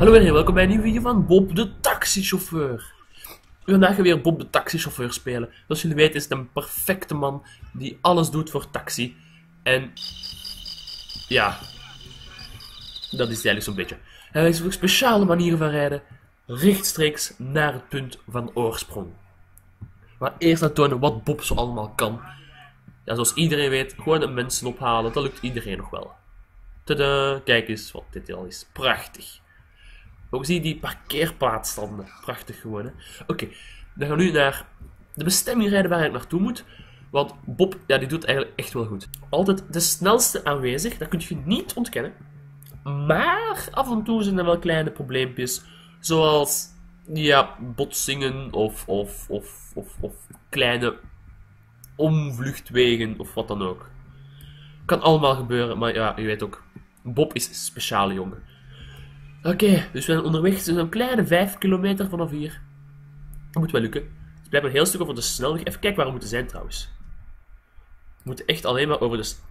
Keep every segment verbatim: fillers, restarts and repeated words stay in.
Hallo en welkom bij een nieuwe video van Bob de taxichauffeur. Vandaag gaan we weer Bob de taxichauffeur spelen. Zoals jullie weten is het een perfecte man die alles doet voor taxi. En ja, dat is het eigenlijk zo'n beetje. Hij wijst ook speciale manieren van rijden, rechtstreeks naar het punt van oorsprong. Maar eerst laten tonen wat Bob zo allemaal kan. Ja, zoals iedereen weet, gewoon de mensen ophalen, dat lukt iedereen nog wel. Tada, kijk eens wat dit al is. Prachtig. Ook zie je die parkeerplaatsstanden. Prachtig gewoon, hè. Oké, okay, dan gaan we nu naar de bestemming rijden waar ik naartoe moet. Want Bob, ja, die doet eigenlijk echt wel goed. Altijd de snelste aanwezig, dat kun je niet ontkennen. Maar af en toe zijn er wel kleine probleempjes. Zoals, ja, botsingen of, of, of, of, of kleine omvluchtwegen of wat dan ook. Kan allemaal gebeuren, maar ja, je weet ook, Bob is een speciale jongen. Oké, okay, dus we zijn onderweg, zo'n kleine vijf kilometer vanaf hier. Dat moet wel lukken. Dus we blijven een heel stuk over de snelweg. Even kijken waar we moeten zijn trouwens. We moeten echt alleen maar over de...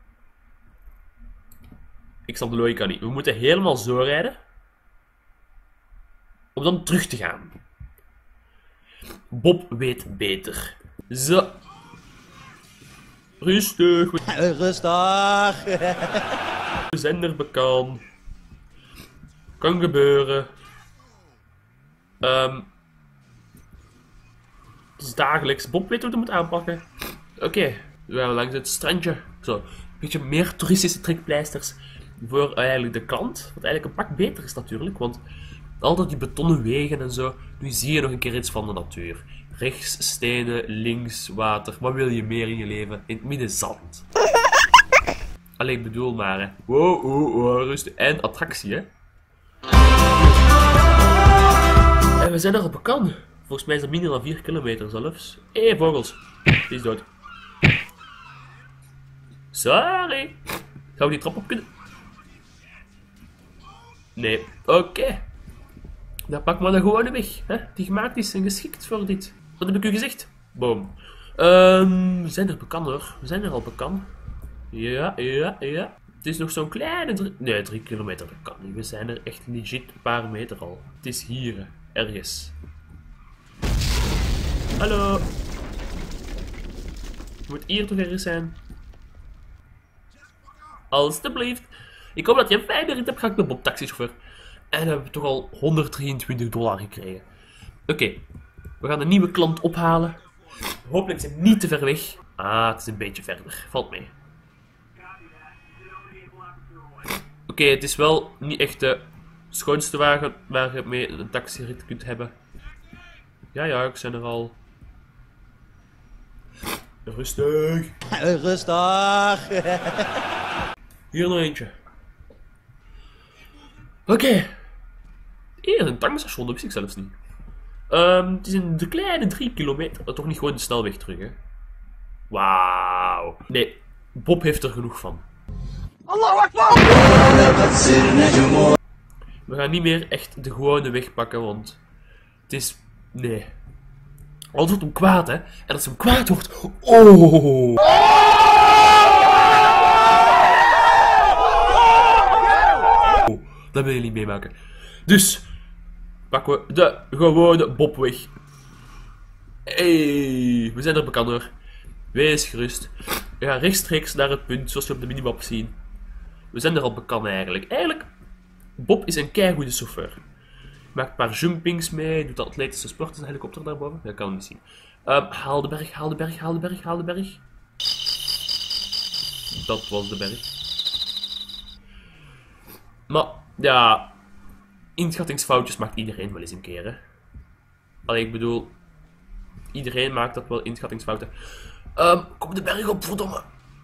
Ik snap de logica niet. We moeten helemaal zo rijden. Om dan terug te gaan. Bob weet beter. Zo. Rustig. Rustig. We zijn er bekend. Kan gebeuren. Um, het is dagelijks. Bob weet hoe hij moet aanpakken. Oké, okay, we gaan langs het strandje. Zo, een beetje meer toeristische trekpleisters voor eigenlijk de klant. Wat eigenlijk een pak beter is natuurlijk, want altijd die betonnen wegen en zo. Nu zie je nog een keer iets van de natuur. Rechts stenen, links water. Wat wil je meer in je leven? In het midden zand. Allee, ik bedoel maar, hè. Wow, wow, wow, rustig. En attractie, hè. En we zijn er op een kan. Volgens mij is dat minder dan vier kilometer zelfs. Hé, hey, vogels. Die is dood. Sorry. Gaan we die trap op kunnen? Nee. Oké. Okay. Dan pakken we de gewone weg. Hè? Die gemaakt is en geschikt voor dit. Wat heb ik u gezegd? Boom. Um, we zijn er bekend hoor. We zijn er al bekend. Ja, ja, ja. Het is nog zo'n kleine drie... Nee, drie kilometer, dat kan niet. We zijn er echt legit een paar meter al. Het is hier, ergens. Hallo. Het moet hier toch ergens zijn. Alsjeblieft. Ik hoop dat je een fijne rit hebt gehad met Bob taxichauffeur. En we hebben toch al honderddrieëntwintig dollar gekregen. Oké. Okay. We gaan een nieuwe klant ophalen. Hopelijk is het niet te ver weg. Ah, het is een beetje verder. Valt mee. Oké, okay, het is wel niet echt de schoonste wagen waar je mee een taxirit kunt hebben. Ja, ja, ik ben er al. Rustig. Rustig. Hier nog eentje. Oké. Okay. Hier, een tankstation, dat wist ik zelfs niet. Um, het is een de kleine drie kilometer. Oh, toch niet gewoon de snelweg terug, hè? Wauw. Nee, Bob heeft er genoeg van. Allahu Akbar! We gaan niet meer echt de gewone weg pakken, want het is... Nee. Alles wordt hem kwaad, hè. En als hem kwaad wordt... Oh! Oh, dat wil je niet meemaken. Dus pakken we de gewone Bobweg. Hey, we zijn er bekend hoor. Wees gerust. We gaan rechtstreeks naar het punt, zoals je op de minimap ziet. We zijn er al bekend eigenlijk. Eigenlijk, Bob is een keigoede chauffeur. Maakt een paar jumpings mee, doet atletische sport, is een helikopter daarboven. Dat kan je niet zien. Um, haal de berg, haal de berg, haal de berg, haal de berg. Dat was de berg. Maar, ja, inschattingsfoutjes maakt iedereen wel eens een keer, hè. Allee, ik bedoel, iedereen maakt dat wel inschattingsfouten. Um, kom de berg op, verdomme.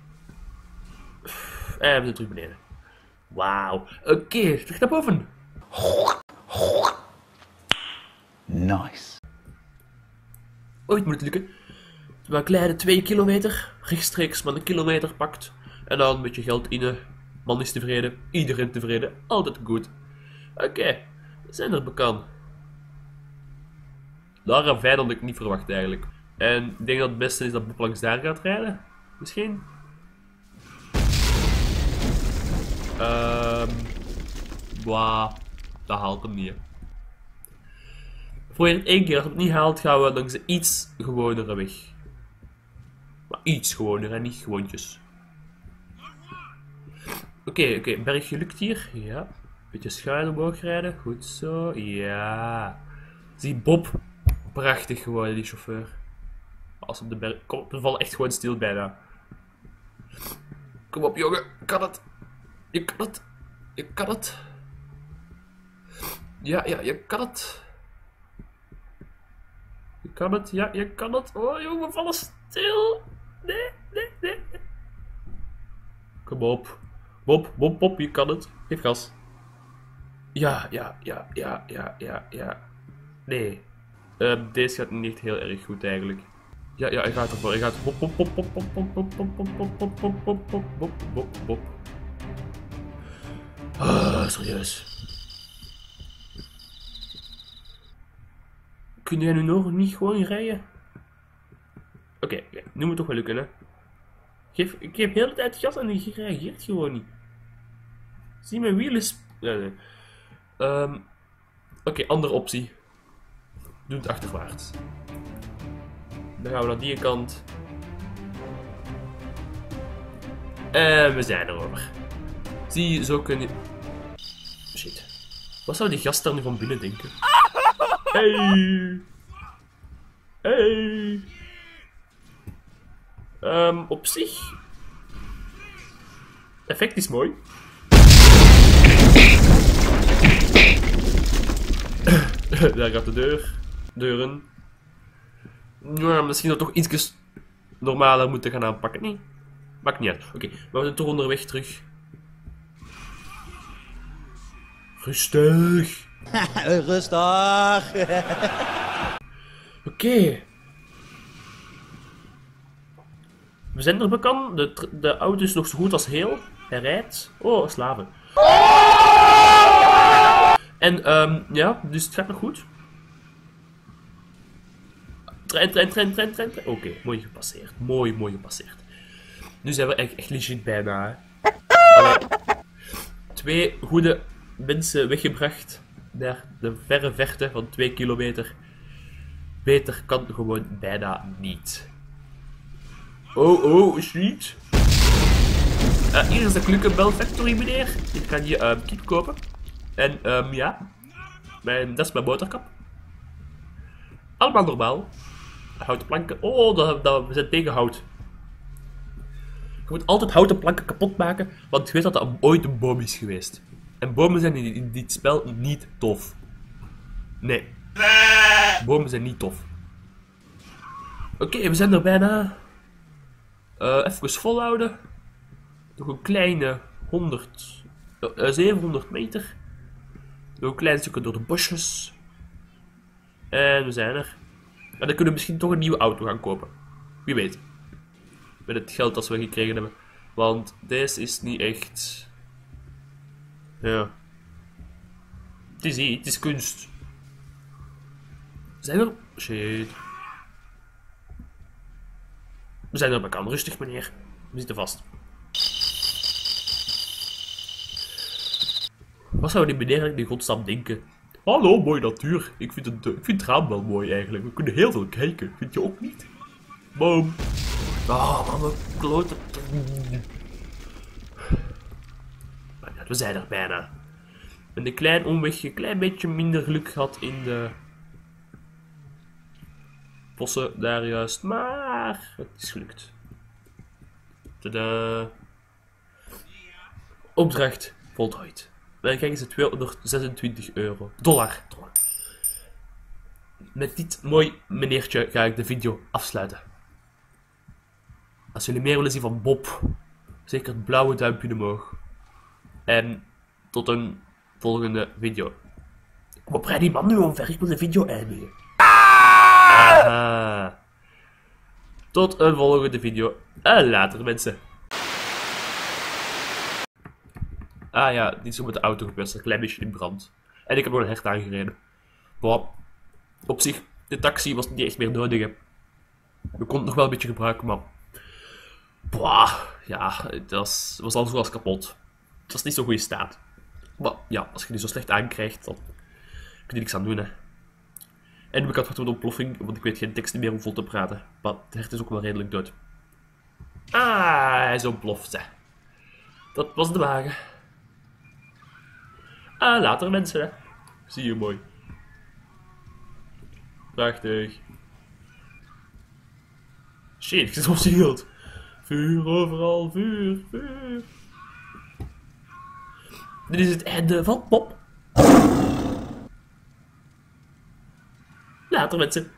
En we zijn terug beneden. Wauw. Oké, okay, terug naar boven. Nice. Ooit moet het lukken. Maar een kleine twee kilometer. Rechtstreeks maar een kilometer pakt. En dan een beetje geld in. Man is tevreden. Iedereen tevreden. Altijd goed. Oké. Okay, we zijn er bekend. Daar een vijand had ik niet verwacht eigenlijk. En ik denk dat het beste is dat Bob langs daar gaat rijden. Misschien. Ehm... Um, Blah. Dat haalt hem niet. Hè. Probeer het één keer. Als het niet haalt, gaan we langs de iets gewonere weg. Maar iets gewoner en niet gewoontjes. Oké, okay, oké. Okay. Bergje lukt hier. Ja. Beetje schuin omhoog rijden. Goed zo. Ja. Zie Bob. Prachtig geworden, die chauffeur. Als op de berg... Kom, we vallen echt gewoon stil bijna. Kom op, jongen. Kan het. Je kan het. Je kan het. Ja, ja, je kan het. Je kan het, ja, je kan het. Oh, jongen, we vallen stil. Nee, nee, nee. Kom op. Bob, Bob, Bob, je kan het. Geef gas. Ja, ja, ja, ja, ja, ja, ja. Nee. Uh, deze gaat niet echt heel erg goed eigenlijk. Ja, ja, hij gaat ervoor. Hij gaat. Bob, Bob, Bob, Bob, Bob, Bob, Bob, Bob, Bob, Bob, Bob, Bob, Bob, Bob, Bob, Bob. Ah, serieus. Kun jij nu nog niet gewoon rijden? Oké, okay, okay. Nu moet het toch wel lukken, hè? Geef, ik geef heel de tijd gas en je reageert gewoon niet. Zie mijn wielen. Nee, nee. Um, Oké, okay, andere optie. Doe het achterwaarts. Dan gaan we naar die kant. En we zijn erover. Zie je, zo kun je... Shit. Wat zou die gast daar nu van binnen denken? Hey! Hey! Um, op zich... Effect is mooi. Daar gaat de deur. Deuren. Ja, misschien dat we toch iets normaler moeten gaan aanpakken. Nee, maakt niet uit. Oké, okay, maar we zijn toch onderweg terug. Rustig. Rustig. Oké. Okay. We zijn er bekend. De, de auto is nog zo goed als heel. Hij rijdt. Oh, slaven. En um, ja, dus het gaat nog goed. Trein, trein, trein, trein, trein. trein. Oké, okay, mooi gepasseerd. Mooi, mooi gepasseerd. Nu zijn we echt, echt legit bijna. Allee. Twee goede mensen weggebracht naar de verre verte van twee kilometer. Beter kan gewoon bijna niet. Oh, oh, shit. Uh, hier is de Klukkenbel Factory, meneer. Ik kan je um, kip kopen. En um, ja, mijn, dat is mijn motorkap. Allemaal normaal. Houten planken. Oh, dat, dat, we zijn tegen hout. Je moet altijd houten planken kapot maken, want je weet dat dat ooit een boom is geweest. En bomen zijn in, in dit spel niet tof. Nee. Bomen zijn niet tof. Oké, okay, we zijn er bijna. Uh, even volhouden. Nog een kleine honderd, uh, zevenhonderd meter. Nog een klein stukje door de bosjes. En we zijn er. En dan kunnen we misschien toch een nieuwe auto gaan kopen. Wie weet. Met het geld dat we gekregen hebben. Want deze is niet echt... Ja. Het is iets, het is kunst. Zijn we... Shit. We zijn er bekend. Rustig, meneer. We zitten vast. Wat zou die meneer eigenlijk in godsnaam denken? Hallo, mooie natuur. Ik vind, het, ik vind het raam wel mooi eigenlijk. We kunnen heel veel kijken. Vind je ook niet? Boom. Oh, man, mijn klote. We zijn er bijna. En een klein omwegje, een klein beetje minder geluk gehad in de bossen daar juist. Maar het is gelukt. Tadaa. Opdracht voltooid. Dan krijgen ze tweehonderdzesentwintig euro. Dollar. Dollar. Met dit mooi meneertje ga ik de video afsluiten. Als jullie meer willen zien van Bob, zeker het blauwe duimpje omhoog. En tot een volgende video. Kom op, rijd die man nu omver, ik wil de video eindigen. Aha. Tot een volgende video. En later, mensen. Ah ja, dit is ook met de auto gebeurd, een klein beetje in brand. En ik heb nog een hert aangereden. Wow. Op zich, de taxi was niet echt meer nodig. Hè. We konden het nog wel een beetje gebruiken, maar... Boah, ja, het was, was al zoals kapot. Het was niet zo'n goede staat. Maar ja, als je die zo slecht aankrijgt, dan kun je niks aan doen, hè. En ik had wat een ontploffing, want ik weet geen tekst meer om vol te praten. Maar de hert is ook wel redelijk dood. Ah, hij is ontploft, hè. Dat was de wagen. Ah, later mensen, hè. Zie je mooi. Prachtig. Shit, ik zit op zijn hield. Vuur overal, vuur, vuur. Dit is het einde van Pop. Later mensen.